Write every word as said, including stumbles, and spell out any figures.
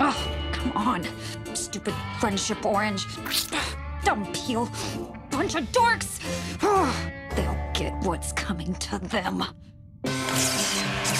Oh, come on. Stupid friendship orange. Dumb peel. Bunch of dorks. They'll get what's coming to them.